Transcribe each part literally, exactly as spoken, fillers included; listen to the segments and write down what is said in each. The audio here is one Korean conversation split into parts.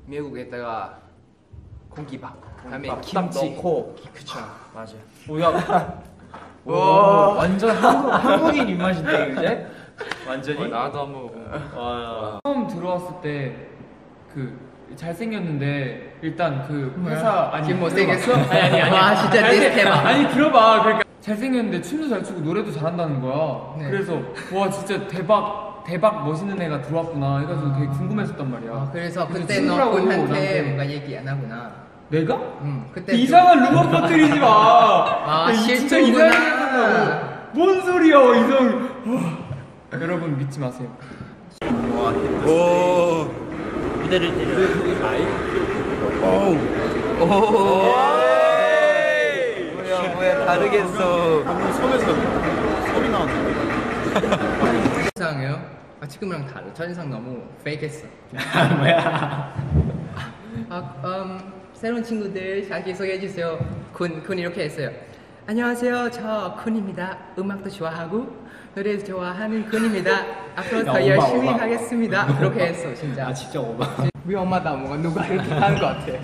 미국에다가 공기밥, 다음에 김치 넣고. 그쵸, 맞아. 뭐야? 오, 완전 한국, 한국인 입맛인데 이제? 완전히? 어, 나도 한번. 와. 처음 들어왔을 때 그 잘생겼는데 일단 그 회사 아니 지금 못생겼어? 아니 아니 아니. 와 진짜 디스 대박. 아니 들어봐. 그러니까 잘생겼는데 춤도 잘 추고 노래도 잘한다는 거야. 네. 그래서 와 진짜 대박 대박 멋있는 애가 들어왔구나 해가지고 되게 궁금했었단 말이야. 아, 그래서 그때 너 친구라고 군한테 나한테. 뭔가 얘기 안 하구나. 내가? 응, 그때 이상한 루머 퍼뜨리지 마. 아, 야, 진짜 실수구나. 이상하게 한다고. 뭔 소리야 이상. 여러분 믿지 마세요. 오. 무대를 때려. 오. 오. 뭐야 뭐야 다르겠어. 방금 손에서 소리 나왔는데. 첫인상이요? 아 지금이랑 달라. 첫인상 너무 페이크했어. 뭐야? 아, 음, 새로운 친구들 자기 소개해 주세요. 군, 군 이렇게 했어요. 안녕하세요, 저 군입니다. 음악도 좋아하고 노래도 좋아하는 군입니다. 앞으로 더 오바, 열심히 오바. 하겠습니다. 그렇게 했어, 진짜. 아 진짜 오바. 위험하다, 뭔가 누가 이렇게 하는 것 같아.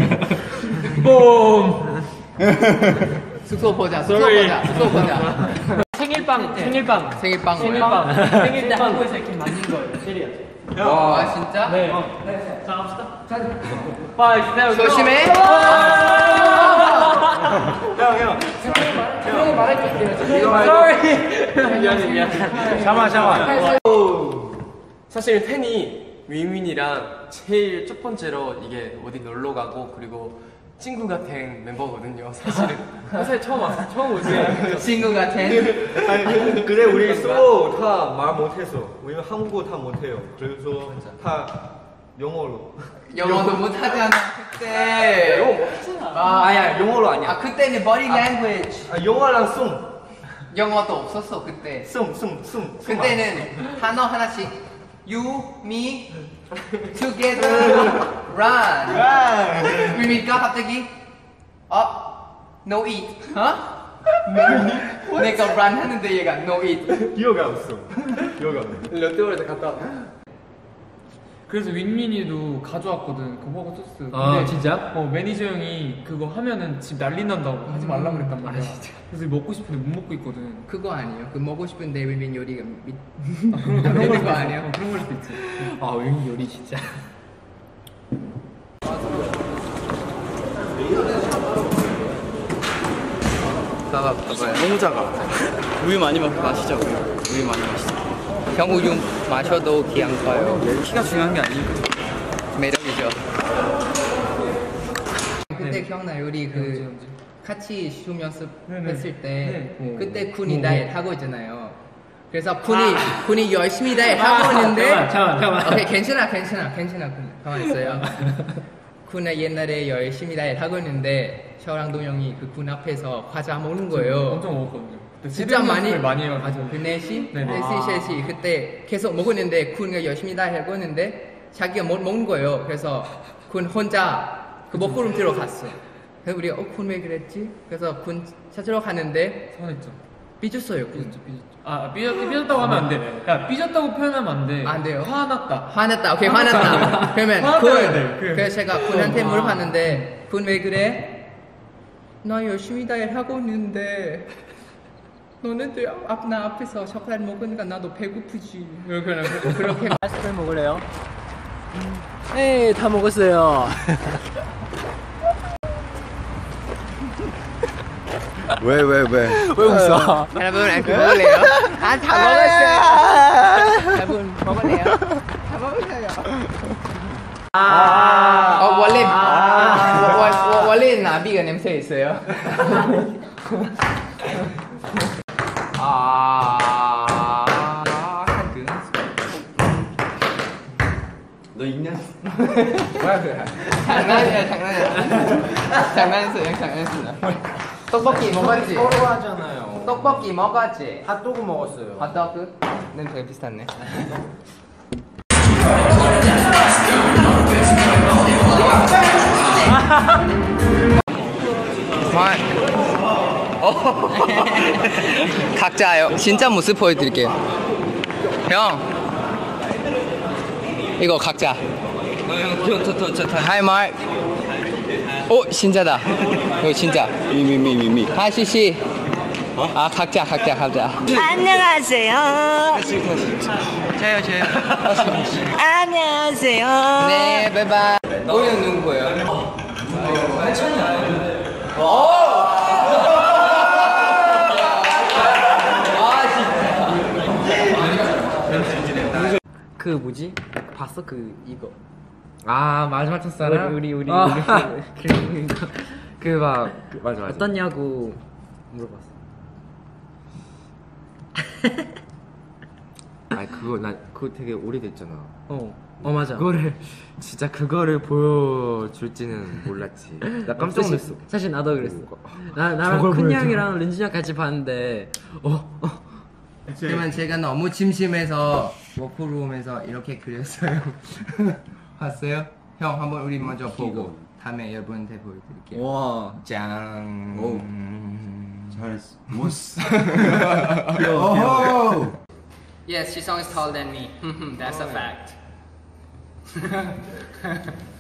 봄. 숙소 보자, 숙소 Sorry. 보자, 숙소 보자. 생일빵 생일빵 생일빵 뭐야? 생일빵 생일 때 한국에서 이렇게 만든 거예요. 세리야. 와, 진짜? 네. 네. 자 갑시다. 자. 조심해. 형 형. 형이 말할게. 이거 말고. 미안해 미안해. 잠아 잠아. 사실 팬이 윈윈이랑 제일 첫 번째로 이게 어디 놀러 가고 그리고 친구가 된 멤버거든요. 사실은 사실 처음 왔어 처음 오지. 친구 같은. 아니, 근데 우리 수호 다 말 못해서 왜냐면 한국어 다 못해요. 그래서 다 영어로. 영어도 못하잖아, 그때. 영어 못하잖아. 아, 아니야 영어로 아니야. 아, 그때는 body language. 아, 영어랑 숨, 영어도 없었어, 그때. 숨, 숨, 숨. 숨 그때는 단어 하나씩 you, me, together, run. 아, 그러니까 갑자기 어? no eat. 어? 내가 run 하는데 얘가 no eat. 기억이 안 없어. 기억이 안 나. 롯데월드 갔다 왔다. 그래서 윈민이도 가져왔거든 그 버거 소스. 아, 근데 진짜? 어 매니저 형이 그거 하면은 집 난리 난다고 하지 말라 그랬단 말이야. 그래서 먹고 싶은데 못 먹고 있거든. 그거 아니에요. 그 먹고 싶은데 위민 요리가 미... 아, 그런 안 그런 되는 걸 거 수도 있어. 아니에요? 어, 그런 걸 수도 있지. 아 윈 요리 진짜. 봐봐, 봐봐요. 너무 작아. 우유 많이 마, 마시자 우유. 우유 많이 마시자. 형 우유 마셔도 기 안 커요. 키가 중요한 게 아니니까. 매력이죠. 그때 기억나요? 우리 언제, 그 언제? 같이 춤 네네. 연습했을 때 네. 그때 군이 뭐, 다이어트 뭐. 하고 있잖아요. 그래서 군이 군이 열심히 다이어트 하고 있는데 잠깐만, 잠깐만, 잠깐만. 오케이 괜찮아 괜찮아 괜찮아 군 가만 있어요. 군은 옛날에 열심히 다이어트 하고 있는데 저랑 동영이 그 군 앞에서 과자 먹는 거예요. 엄청 먹었거든요. 그때 진짜 세배 많이 연습을 많이 해가지고. 맞아. 그 넷이 네네. 넷이 셋이 그때 계속 먹었는데 군이 열심히 다이어트 하고 있는데 자기가 못 먹는 거예요. 그래서 군 혼자 그 먹구름 들어갔어. 그래서 우리가 어, 군 왜 그랬지? 그래서 군 찾으러 가는데 서운했죠. 삐졌어요. 군. 삐졌죠, 삐졌죠. 아, 삐졌, 삐졌다고 하면 안 돼. 야, 삐졌다고 표현하면 안 돼. 안 돼요. 화났다. 화났다. 오케이 화났다. 그러면 화났다 군. 해야 돼. 그- 그래서 제가 군한테 아. 물어봤는데 군 왜 그래? 나 열심히 다이어트 하고 있는데 너네들 앞, 나 앞에서 초콜릿 먹으니까 나도 배고프지. 그렇게 그렇게 아이스크림 먹을래요? 네, 다 먹었어요. 왜, 왜, 왜? 왜 웃어? 여러분 아이스크림 먹을래요? 아 다 먹었어요. 여러분 먹을래요? 다 먹었어요. 아, 어 원래 아. 워- 워- 원래 나비가 냄새 있어요. 아, 하여튼 너 있냐? 뭐야 그래? 장난이야 장난이야. 장난했어요 장난했어요. 떡볶이 먹었지? 서로 하잖아요. 떡볶이 먹었지? 핫도그 먹었어요. 핫도그? 냄새가 비슷하네. 그만. 각자요. 진짜 모습 보여드릴게요. 형, 이거 각자. Hi Mark. 오 진짜다. 이거 진짜. 미미미미미. 하시 씨. 아 각자 각자 각자. 안녕하세요. 저요 저요. 안녕하세요. 네 바이바이. 오늘 누구예요? 그 뭐지? 봤어 그 이거. 아 마지막 첫사랑? 우리 우리 우리 아. 우리 그막 맞아 맞아. 어떠냐고 물어봤어. 아 그거 나 그거 되게 오래됐잖아. 어, 어 맞아. 그거를 진짜 그거를 보여줄지는 몰랐지. 나 깜짝 사실- 놀랐어. 사실 나도 그랬어. 그거. 나 나랑 저걸 큰 보여줘. 형이랑 린준 형 같이 봤는데 어, 어. 그러면 제가 너무 심심해서 워크룸에서 이렇게 그렸어요. 봤어요? 형 한번 우리 먼저 보고 다음에 여러분한테 보여드릴게요. 와. 짱. 오. 잘했어. 모스. Yes, Jisung is taller than me. That's a fact.